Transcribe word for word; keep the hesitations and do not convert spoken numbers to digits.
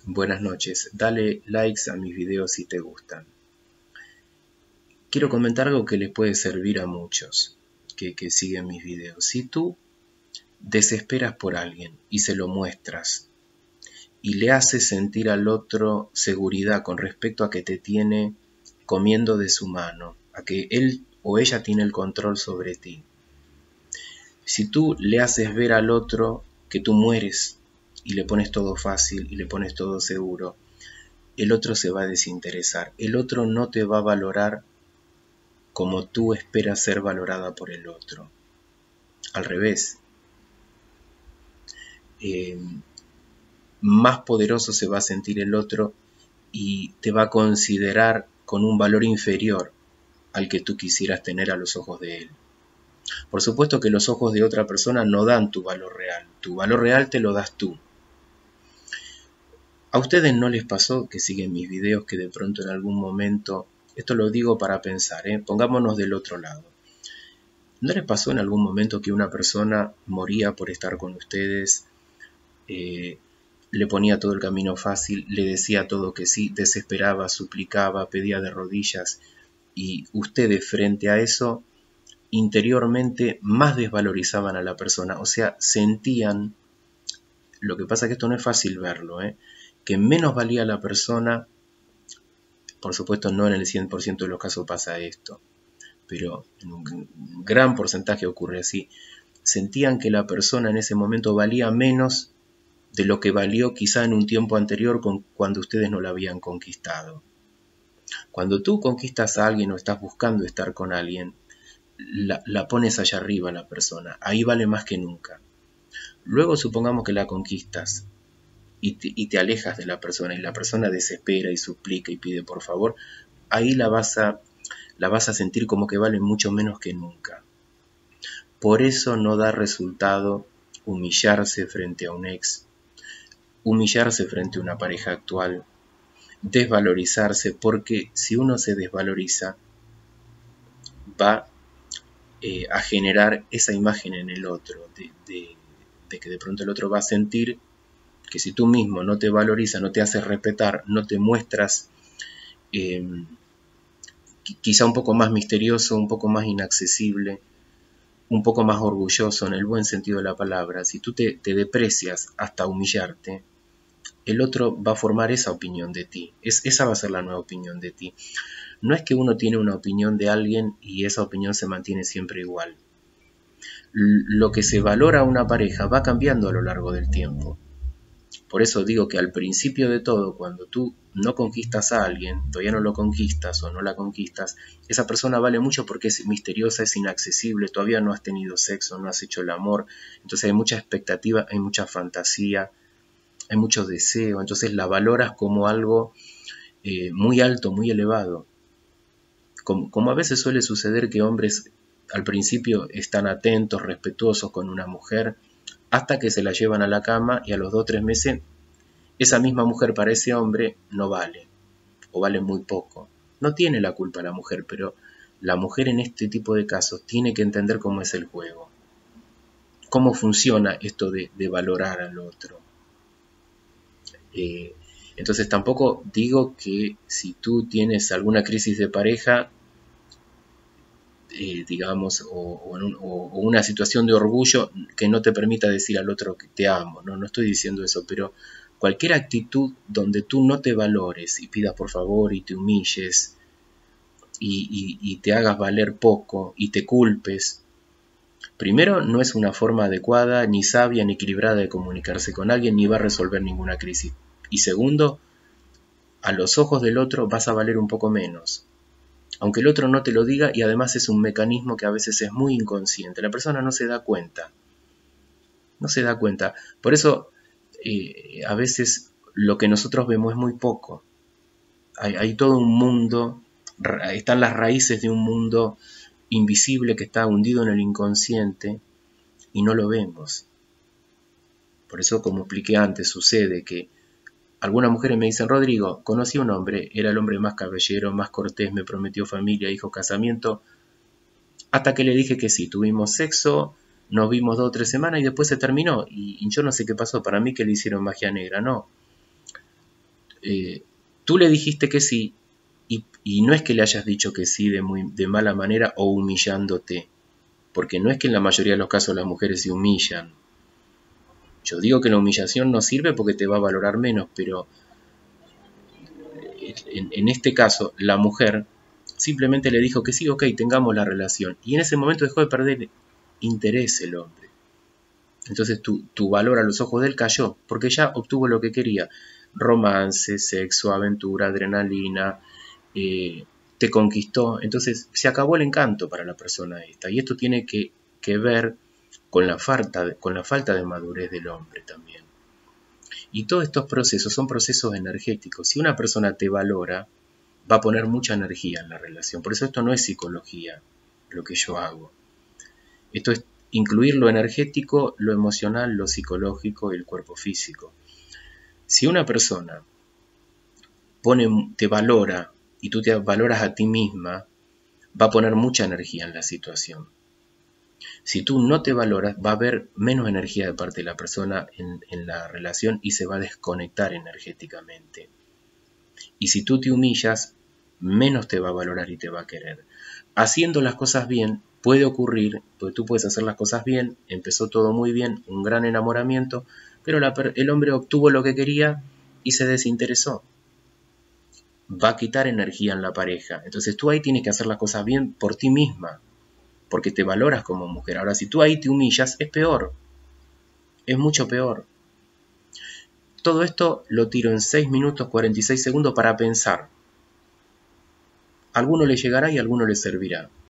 Buenas noches, dale likes a mis videos si te gustan. Quiero comentar algo que les puede servir a muchos que, que siguen mis videos. Si tú desesperas por alguien y se lo muestras y le haces sentir al otro seguridad con respecto a que te tiene comiendo de su mano, a que él o ella tiene el control sobre ti. Si tú le haces ver al otro que tú mueres y le pones todo fácil y le pones todo seguro, el otro se va a desinteresar. El otro no te va a valorar como tú esperas ser valorada por el otro. Al revés. Eh, más poderoso se va a sentir el otro y te va a considerar con un valor inferior al que tú quisieras tener a los ojos de él. Por supuesto que los ojos de otra persona no dan tu valor real. Tu valor real te lo das tú. ¿A ustedes no les pasó que siguen mis videos que de pronto en algún momento, esto lo digo para pensar, ¿eh? Pongámonos del otro lado. ¿No les pasó en algún momento que una persona moría por estar con ustedes, eh, le ponía todo el camino fácil, le decía todo que sí, desesperaba, suplicaba, pedía de rodillas, y ustedes frente a eso interiormente más desvalorizaban a la persona? O sea, sentían, lo que pasa es que esto no es fácil verlo, ¿eh? que menos valía la persona. Por supuesto no en el cien por ciento de los casos pasa esto, pero en un gran porcentaje ocurre así. Sentían que la persona en ese momento valía menos de lo que valió quizá en un tiempo anterior con, cuando ustedes no la habían conquistado. Cuando tú conquistas a alguien o estás buscando estar con alguien, la, la pones allá arriba a la persona, ahí vale más que nunca. Luego supongamos que la conquistas y te, y te alejas de la persona y la persona desespera y suplica y pide por favor, ahí la vas a, la vas a sentir como que vale mucho menos que nunca. Por eso no da resultado humillarse frente a un ex, humillarse frente a una pareja actual, desvalorizarse, porque si uno se desvaloriza, va eh, a generar esa imagen en el otro, de, de, de que de pronto el otro va a sentir que si tú mismo no te valorizas, no te haces respetar, no te muestras eh, quizá un poco más misterioso, un poco más inaccesible, un poco más orgulloso en el buen sentido de la palabra, si tú te, te deprecias hasta humillarte, el otro va a formar esa opinión de ti. Es, esa va a ser la nueva opinión de ti. No es que uno tiene una opinión de alguien y esa opinión se mantiene siempre igual. Lo que se valora a una pareja va cambiando a lo largo del tiempo. Por eso digo que al principio de todo, cuando tú no conquistas a alguien, todavía no lo conquistas o no la conquistas, esa persona vale mucho porque es misteriosa, es inaccesible, todavía no has tenido sexo, no has hecho el amor, entonces hay mucha expectativa, hay mucha fantasía, hay mucho deseo, entonces la valoras como algo eh, muy alto, muy elevado. Como, como a veces suele suceder que hombres al principio están atentos, respetuosos con una mujer, hasta que se la llevan a la cama y a los dos o tres meses esa misma mujer para ese hombre no vale, o vale muy poco. No tiene la culpa la mujer, pero la mujer en este tipo de casos tiene que entender cómo es el juego, cómo funciona esto de, de valorar al otro. Eh, entonces tampoco digo que si tú tienes alguna crisis de pareja, eh, digamos, o, o, en un, o, o una situación de orgullo que no te permita decir al otro que te amo, no, no estoy diciendo eso, pero cualquier actitud donde tú no te valores y pidas por favor y te humilles y, y, y te hagas valer poco y te culpes, primero no es una forma adecuada, ni sabia, ni equilibrada de comunicarse con alguien, ni va a resolver ninguna crisis. Y segundo, a los ojos del otro vas a valer un poco menos, aunque el otro no te lo diga, y además es un mecanismo que a veces es muy inconsciente. La persona no se da cuenta, no se da cuenta. Por eso eh, a veces lo que nosotros vemos es muy poco. Hay, hay todo un mundo, están las raíces de un mundo invisible que está hundido en el inconsciente y no lo vemos. Por eso, como expliqué antes, sucede que algunas mujeres me dicen, Rodrigo, conocí a un hombre, era el hombre más caballero, más cortés, me prometió familia, hijos, casamiento, hasta que le dije que sí, tuvimos sexo, nos vimos dos o tres semanas y después se terminó. Y, y yo no sé qué pasó, para mí que le hicieron magia negra, no. eh, tú le dijiste que sí, y, y no es que le hayas dicho que sí de, muy, de mala manera o humillándote, porque no es que en la mayoría de los casos las mujeres se humillan. Yo digo que la humillación no sirve porque te va a valorar menos, pero en, en este caso la mujer simplemente le dijo que sí, ok, tengamos la relación. Y en ese momento dejó de perder interés el hombre. Entonces tu, tu valor a los ojos de él cayó, porque ya obtuvo lo que quería. Romance, sexo, aventura, adrenalina, eh, te conquistó. Entonces se acabó el encanto para la persona esta. Y esto tiene que, que ver con la, falta de, con la falta de madurez del hombre también. Y todos estos procesos son procesos energéticos. Si una persona te valora, va a poner mucha energía en la relación. Por eso esto no es psicología, lo que yo hago. Esto es incluir lo energético, lo emocional, lo psicológico y el cuerpo físico. Si una persona pone, te valora y tú te valoras a ti misma, va a poner mucha energía en la situación. Si tú no te valoras, va a haber menos energía de parte de la persona en, en la relación y se va a desconectar energéticamente. Y si tú te humillas, menos te va a valorar y te va a querer. Haciendo las cosas bien, puede ocurrir, porque tú puedes hacer las cosas bien, empezó todo muy bien, un gran enamoramiento, pero la, el hombre obtuvo lo que quería y se desinteresó. Va a quitar energía en la pareja. Entonces tú ahí tienes que hacer las cosas bien por ti misma, porque te valoras como mujer. Ahora, si tú ahí te humillas, es peor, es mucho peor. Todo esto lo tiro en seis minutos cuarenta y seis segundos para pensar. A alguno le llegará y a alguno le servirá.